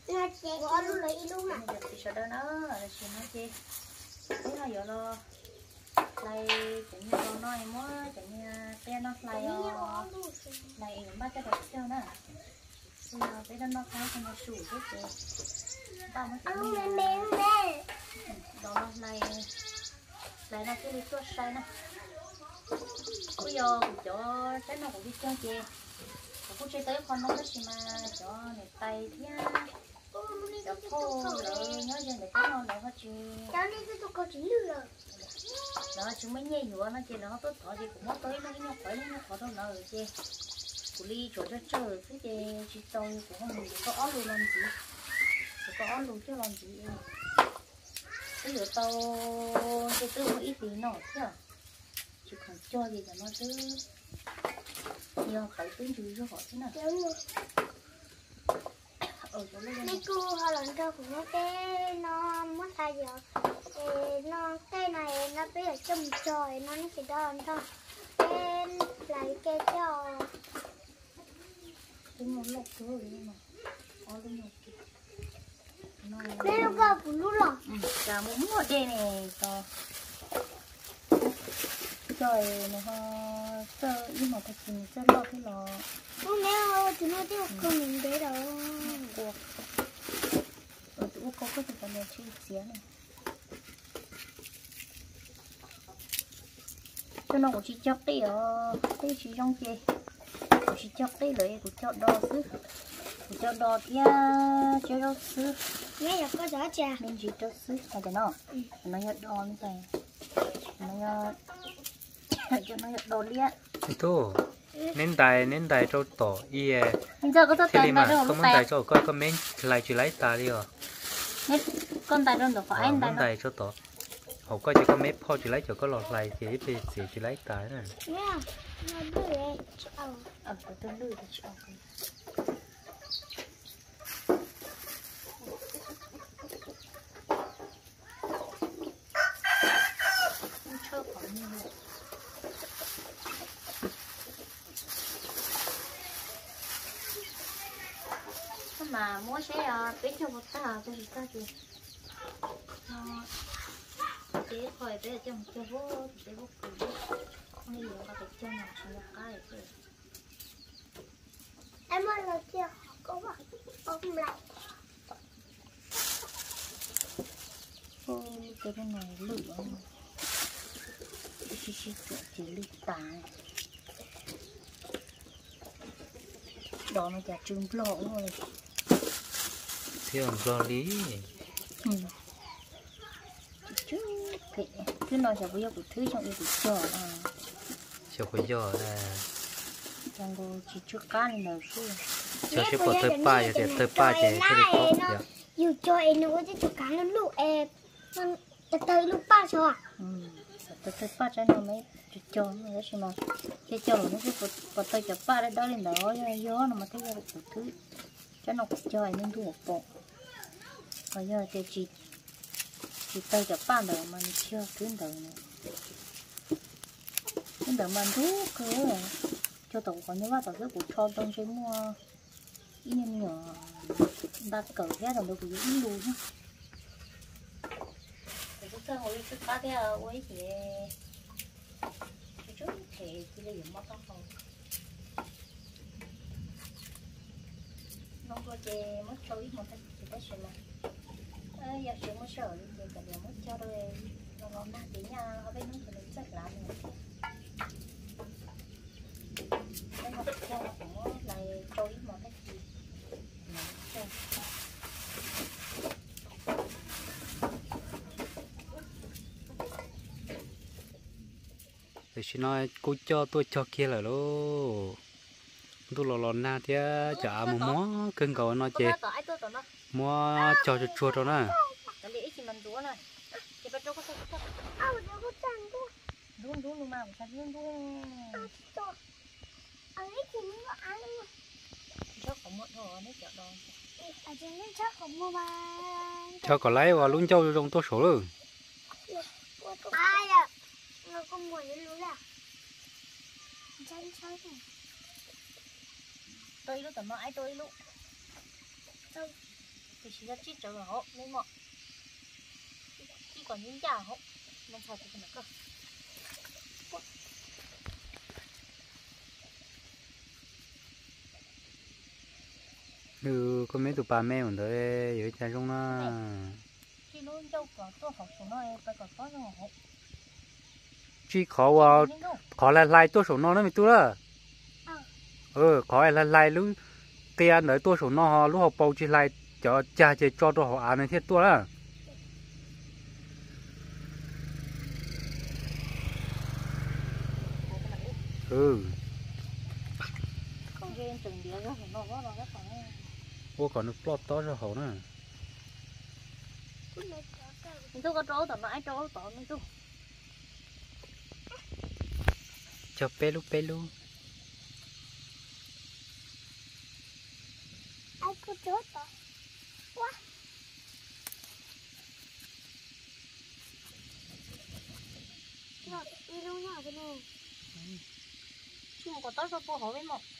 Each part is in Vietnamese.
Nó chết bỏ luôn lấy luôn à. Thì sao đó nó là chuyện nó chi thế là giờ lo lại chẳng như con nói mua chẳng như bé nó lại lại bắt cho được chưa nè bây giờ bé nó khai cho nó sủi hết rồi bao mới Ăn mềm mềm đó lại lại nó cứ đi tuốt sai nè bây giờ cho cái nó cũng đi chơi chè cũng chơi tới con nó chỉ mà cho này tay thía cho khô rồi nhớ giờ để có ngon nữa hết chứ cho nên tôi có chỉ lừa đó chúng mới nhảy nhúa nó chơi nó tốt thọ thì cũng mất tới nó khỏi đâu nào rồi chơi của ly chỗ cho chơi cái chơi chỉ tôi cũng không được có áo luôn làm gì có áo luôn chứ làm gì bây giờ tao chơi tư một ít tí nọ chứ chỉ còn cho gì cả nó cứ nhiều phải tính chú cho họ thế nào mấy cô họ lần cho của nó cái nó mất thay giờ nó cái này nó bây giờ trồng trời nó chỉ đòn thôi cái lấy cái cho cái món lộc thứ rồi mà có cái lộc kì cái nó vào của nó rồi cả muốn một đây này to trời nó sơ nhưng mà thật sự sơ lo cái lò không nếu thì nó tiếp không mình đấy đâu cuộc ở chỗ có cái phần này chi xía này cho nó cũng chỉ chọc đi ở cái chỉ trong kia cũng chỉ chọc đi rồi cũng cho đo xứ cũng cho đo kia cho đo xứ nghe là có gió trà nên chỉ cho xứ là cái nó nhặt đo như vậy nó cho nó nhặt đo liệt itu nên đài cho tổ y giờ có tất thế cả mà không muốn đài cho có men lại chỉ lấy ta đi à con tài đơn được phải anh muốn đài cho tổ họ có chỉ có mấy pho chỉ lấy cho có lọt lại thì chỉ lấy ta này nghe nó đưa đấy tôi đưa thì chào mà mua xe biết cho một ta cái gì ta chứ thế khỏi bây giờ chồng cho vô để vô cửa không hiểu là phải cho nào xong một cái rồi em ơi là kia có bảo ôm lại cái này lửa chỉ lửa tàn đó nó chả trứng lỗ rồi thì ông do lý cứ nói cho bây giờ của thứ trong cái chờ cho bây giờ là trong cô chỉ trước cá này nào xưa cho cái bộ tới ba giờ tới ba giờ cái này tốt vậy dù cho em nó chứ cho cá nó lụ em nó tới lúc ba cho tới ba cho nó mới cho nó đấy mà cái cho nó cứ có tới cho ba đấy đó lên đó gió nó mà thấy ra một thứ cho nó cũng chơi nên thu một bộ bây giờ thì chỉ tay cho ba đầu mà chưa tuyến đầu nữa tuyến đầu mà thu cứ cho tổng còn như vậy tổng cái của cho đông chơi mua ít em nhỏ đặt cởi hết rồi được cũng đủ nhá cái thứ hai hồi trước ba cái ấy thì chút thì chỉ là dùng mất không nó có chè mất sôi ít một cái thì cái gì mà giờ chỉ mất sôi thì cả đều mất cho rồi nó ngon nát tí nha ở bên nó thì mình rất là nữa cái nó cho nó cũng lại trôi ít một cái gì thì xin nói cô cho tôi cho kia là lô tôi lò na thì chả một món cưng cầu nó chè mua cho chua cho nó đúng mà sao đúng ấy thì nó ăn chắc không mất rồi nó chợ đòn ở trên nên chắc không mua mà cho có lấy và luôn cho trong tôi số rồi ai à nó không muốn đến lúa à chân chơi này tôi lúc tầm ai tôi lúc đâu thì thì chỉ là chỉ cho họ nên mà chỉ còn những già họ nên sao thì nó cơ ừ có mấy tụi bà mẹ mình tới ở cha trong nó chỉ nó đâu có tôi học số nó phải có có cho họ chỉ khó là lại tôi số nó mới tôi đó khó là lại lúc tiền ở tôi số nó lúc học bầu chỉ lại cho cha chỉ cho tôi họ ăn này thế tôi đó game từng đĩa ra nó rất phải ô còn nó plot to ra hậu nữa tôi có trâu tao nói trâu tao nói tôi cho pelu ai có chốt đó quá rồi đi đâu nhỏ thế này chứ mà có tới sao tôi hỏi với một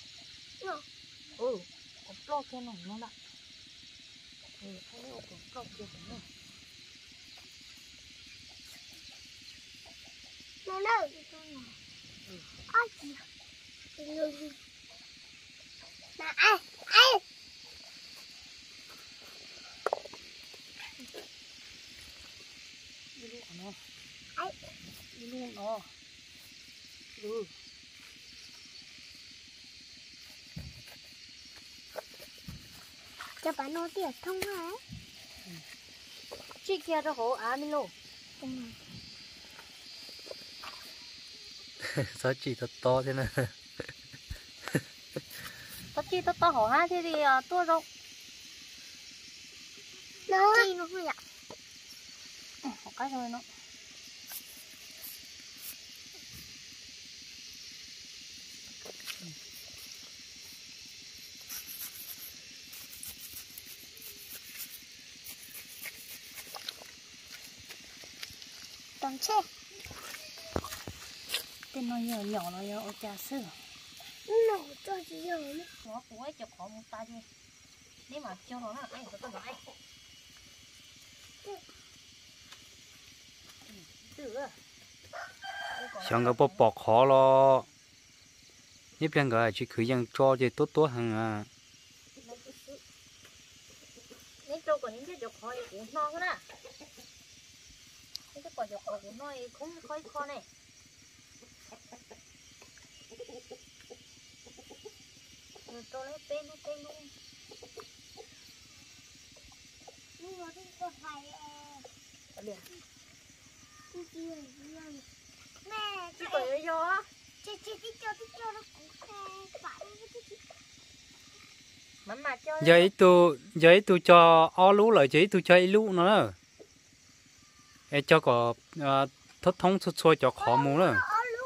có plot cho nó đã thấy có plot cho nó nó đâu đi đâu nào ai gì người mà ai đi luôn nó đi luôn nó cho bạn nó tiệt thông hả chị kia cho họ ăn luôn sao chỉ thật to thế này tất chi tất to họ ha thế thì tôi đâu chi nó không ạ họ cái rồi nó toàn xe tên nó nhỏ nó nhỏ ở trà sữa nó cho chị giờ nữa nó cũng ấy chụp họ một tay đi nếu mà cho nó là anh phải có lại xong cái bọc bọc khó lo nhếp chân cái chỉ khử dân cho thì tốt hơn à nếu cho còn những cái chụp họ cũng no cái đó những cái quả chụp họ cũng no không khói kho này tôi lấy tên luôn nhưng mà tôi có phải liền mẹ chị có lấy gió chị cho nó cũng phải mà cho giấy tôi cho ó lú lại giấy tôi cho lú nữa em cho có thất thống xuất xôi cho khó mua nữa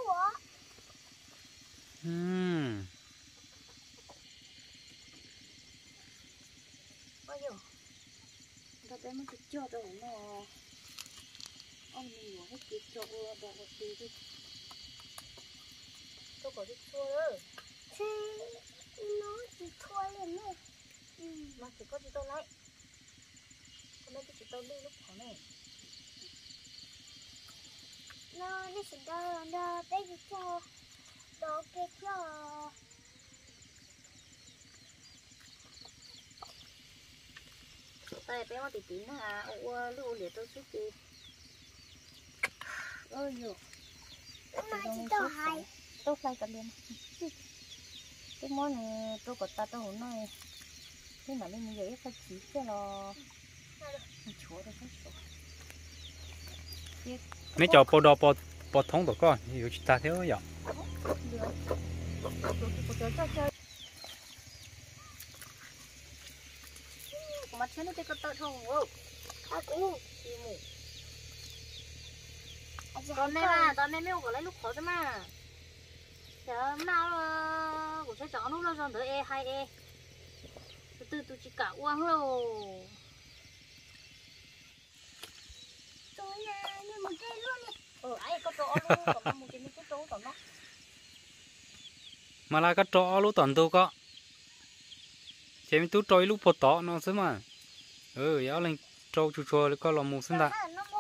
bao nhiêu ta bé mới cho đâu nó ông nhiều hết kịp cho đồ một tí đi tôi có đi chua nữa thì nó chỉ thua lên nữa mà chỉ có đi đâu lại hôm nay chỉ tao đi lúc khó này nó chỉ đo bé chỉ cho đồ kia cho đây bé mà tí nữa à lưu liệt tôi chút đi ôi nhiều mà chỉ tao hai tôi phải cả liền cái món này tôi có ta tôi không nói thế mà nên mình phải chỉ cho nó chúa được hết mấy cháu bỏ đo bỏ thống được con nhiều chúng ta thiếu vậy mà thế nó cái tơ thông không tao này mấy ông có lấy lúc khó chứ mà giờ nào của chơi chó nó rồi tới e hai e từ từ chỉ cả uang rồi tôi như một cây luôn đi ai có chỗ luôn còn một cái chỗ còn nó mà là cái trò lú toàn tôi có chế mình tú trôi lú bột tỏ nó xứ mà giáo lên trâu chu chua có lò mù xin ta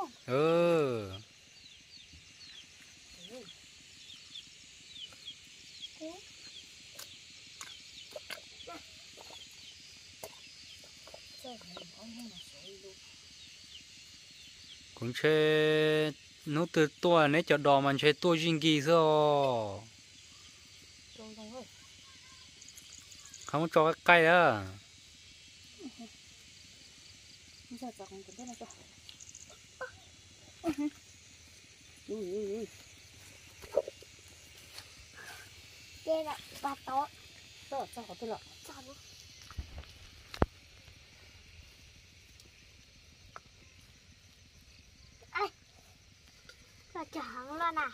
cũng chơi nó từ tua này cho đò mình chơi tua riêng gì sao không cho cái cây đó đây là bà to cho họ tôi lọ là chẳng luôn à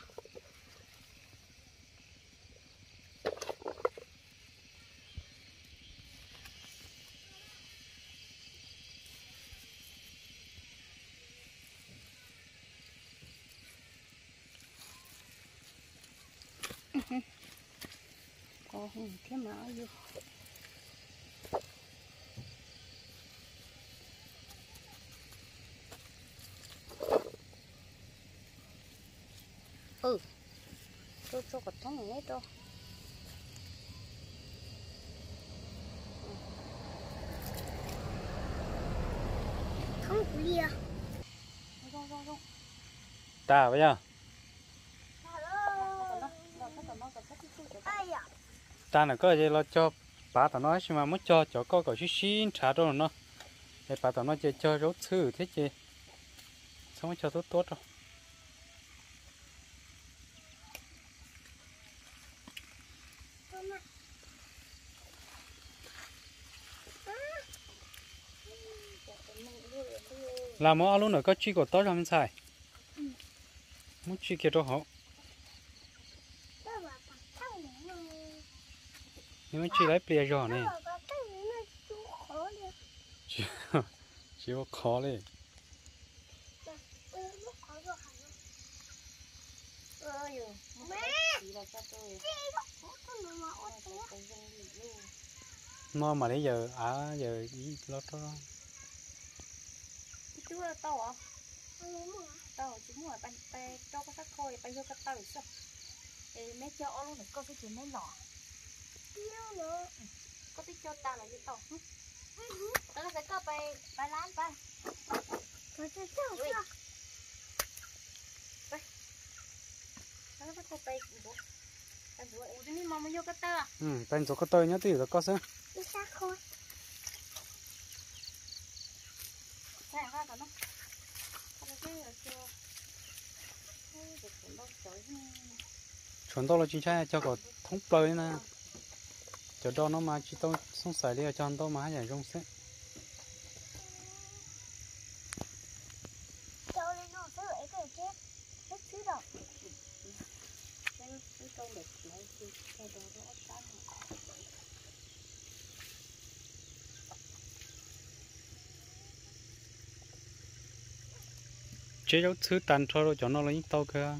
có thế mà vô tôi cho cái thằng này đâu không có lia ta bây giờ ta là có gì lo cho bà tao nói nhưng mà muốn cho có chút xin trả đâu nó để bà tao nói cho rốt thứ thế chứ xong cho tốt tốt rồi làm món luôn nữa có chi của tốt không sai muốn chi kia đâu hả nhưng mà chi lấy bia rồi này chỉ có khó đấy nó mà đến giờ giờ ý lót đó chú là tao à tao chú mua bàn tay cho cái khôi bay vô cái tao được sao mấy cho ông luôn có cái chuyện mấy nọ có cái cho tao là gì tao tao sẽ có bay bay lán bay có chơi chơi chơi tao sẽ có bay bố tao bố ủa đi mà vô cái tao tên số có tôi nhớ thì có sao đi xa khôi sai ra cả nó chuẩn đâu là chính xác cho có thống bơi nè cho đó nó mà chỉ tôi xong xài đi cho tôi mà giải rong xét cho lên nó sẽ lấy cái chết hết thứ đâu chế đâu thứ tàn thôi cho nó lấy tao cơ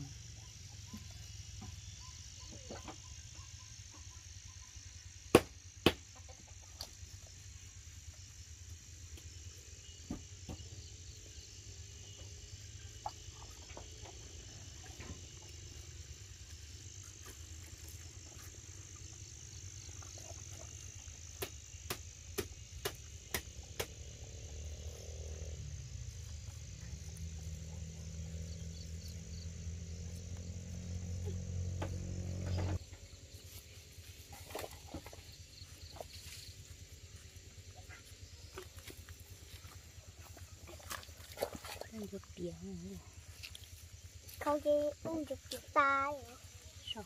được biển này không gì uống được cái tai sao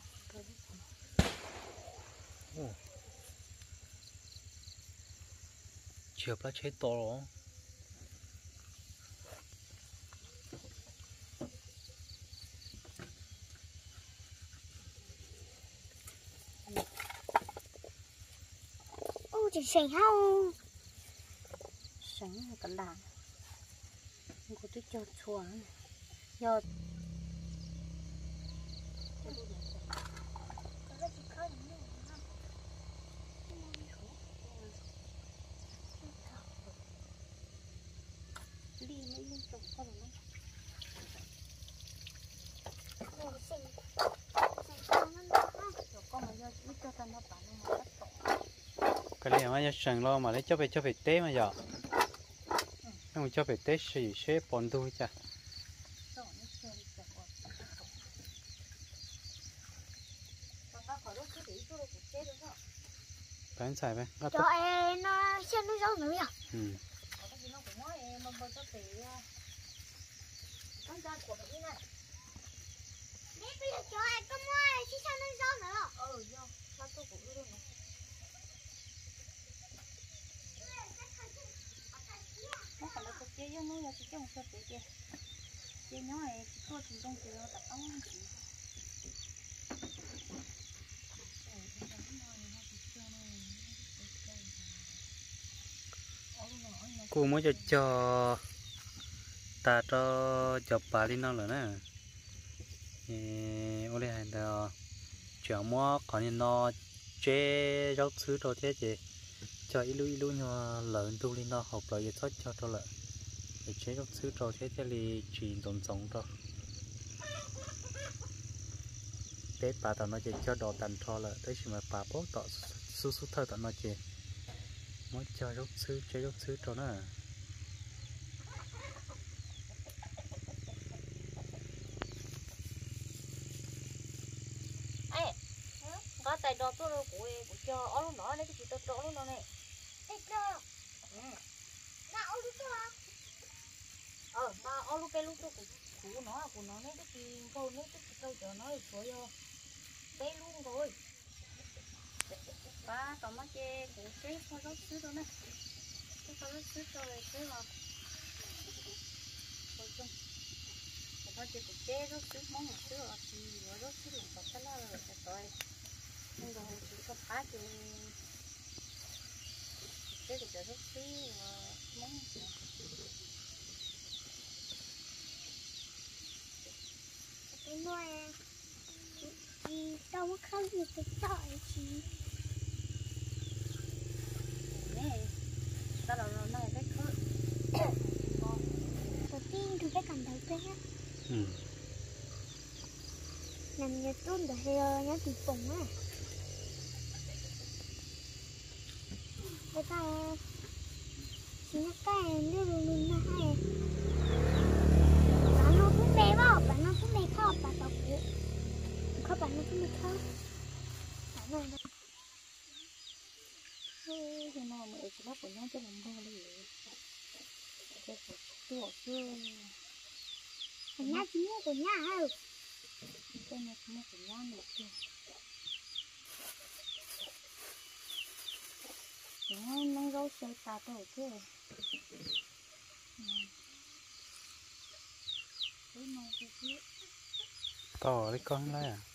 chưa bắt chế to rồi chỉ sành không sáng cả đàn không có tôi cho chua do ly mấy ly trồng con nó rồi con mà do ít cho tao nó bán nó mà bắt cái này mà sẵn lo mà lấy cho về té mà giờ không cho về té xì xếp bọn tôi chả bán xài vậy cho em nó xem nó rau nữa à ừ bây giờ cho em có mua chứ sao nó rau nữa nó còn là cái chế nó là cái trong số chế nó này tôi chỉ trong chế nó tập ống chỉ cô mới cho ta cho bà đi nó rồi nè ô đây hành là chở mua còn như nó chế rau thứ đồ thế gì cho ít lúa nhỏ lợn tu lên nó học lại vậy thoát cho lợn để chế rau thứ đồ thế thì chỉ tồn sống thôi để bà tao nó chỉ cho đồ tàn cho lợn đấy chỉ mà bà bố tọ su thơ tao nó chỉ mới cho rau thứ chế rau thứ đồ nữa có tay đo tôi đâu của cho ó lúc nó đấy cái gì tôi đo lúc nó này thịt đâu na ô lúc đó mà ó lúc cái lúc tôi của nó đấy cái gì câu đấy cái câu cho nó rồi cái luôn rồi ba tao mới chơi của chế có rốt xứ đâu nè cái có rốt xứ rồi chế mà rồi chung nó chơi của chế rốt xứ món một xứ rồi thì rốt xứ là có cái là rồi nhưng rồi chỉ có phá thì chế của rốt xứ món cái nuôi chị đâu có không gì phải sợ chị này ta là nó này cái thứ đầu tiên tôi phải cầm đầu tiên á nằm như tuôn để nó bị phồng á người ta chỉ nó cái đưa luôn nó hay bạn nó cũng bé vào bạn nó cũng bé khó bạn tao cũng khó bạn nó cũng bé khó bạn nó thì nó mà chỉ bắt của nó cho làm bao đi cái của chưa nhà chính của nhà hả cái này cũng của nhà nữa chứ nó rau sấy ta tôi chứ cái này cái gì to đấy con đấy à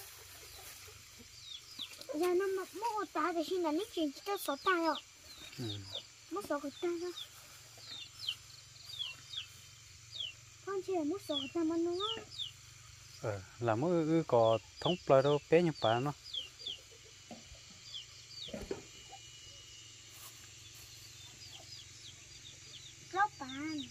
giờ nó mặc mua ta để xin là nó chuyển cho số ta rồi mua số của ta đó con chỉ là mua số ta mà nó là mới có thống plei đâu bé như bà nó lóc bàn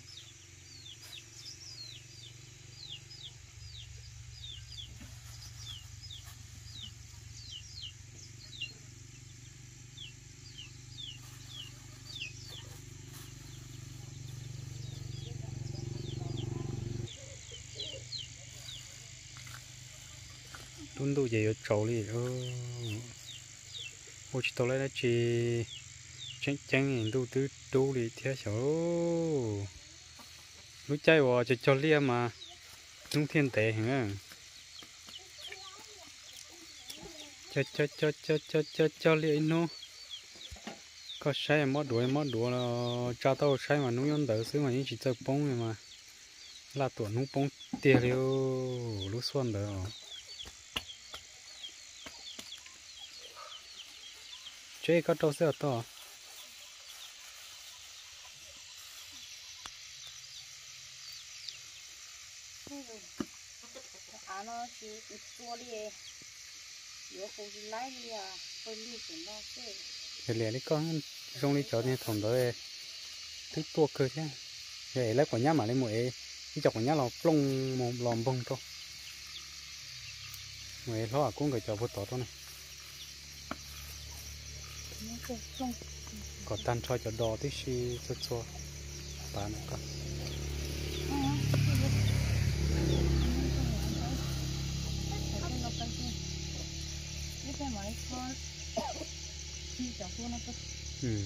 đun đủ gì ở chỗ đi ôi chỉ tôi lấy nó chỉ tránh nhìn đủ tứ đủ đi theo số lúc chạy vào cho lia mà nung thiên tệ hả cho lia nó có sai mót đuổi là cho tao sai mà nung yon đỡ xứ mà những chỉ chơi bông mà là tuổi nung bông tiền liêu lúc xuân đỡ chơi có trâu xe to nó chỉ tua đi yếu không đi lái đi hơi đi thì nó để lấy con trong đi chợ này thòng đó thứ tua cơ chứ vậy lấy quả nhá mà lấy mỗi cái chọc quả nhá là plong một lòm bông thôi người lo à cũng người cho vô tỏ thôi này có tan cho đò tí xí cho cho bà nó có ừ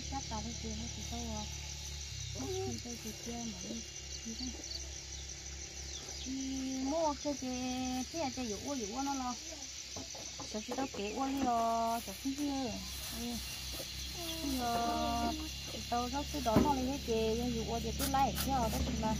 mua cái dụ nó lo cho chị tao kể qua lo cho cái gì tao nó cứ đón nó lên hết kì dụ qua thì tôi lấy theo đó thì mà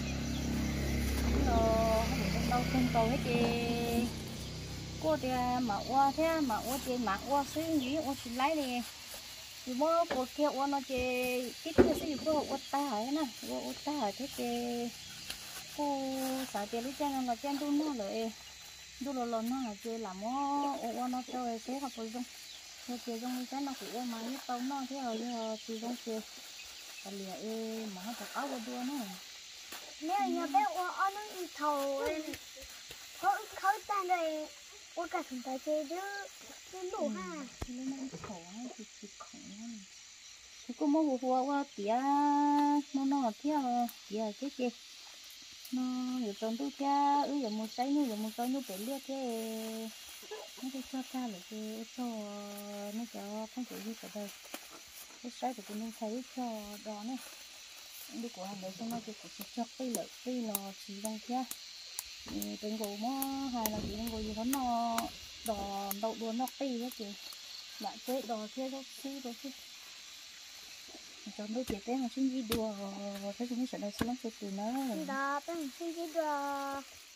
không đâu không cầu hết kì cô thì mà qua thế mà qua thì mà qua xí gì qua xí lấy đi thì mua cô kia qua nó chỉ cái xí cô qua ta hỏi nè qua ta hỏi thế kì cô xài tiền lúc trên là trên tôi nó rồi tôi lo nó là chơi làm mua nó chơi thế học rồi không nó chơi trong cái nó cũng mà như tao nó thế rồi thì không chơi còn lìa mà nó áo qua đua nữa nếu như bé qua nó thầu khó tan rồi qua cả chúng ta chơi chứ đủ ha nên nó khổ thì khổ thì cô mua qua tía nó theo tía cái gì nó giờ trong tôi cha giờ một trái nu giờ một trái nu phải liệt thế nó đi cho ta lại cái cho nó cho không chịu gì cả đời cái trái của tôi nên thấy cho đó này đi của hàng đấy xong nó chỉ của cho cây lợi cây nó chỉ bằng kia từng gỗ mà hai là chỉ từng gỗ gì đó nó đỏ đậu đuôi nó cây đó chị lại cái đỏ kia đó xí đó chứ cho đôi chị té mà xin gì đùa thế chúng mình sẽ nói xin lắm từ nó đó bên xin gì đùa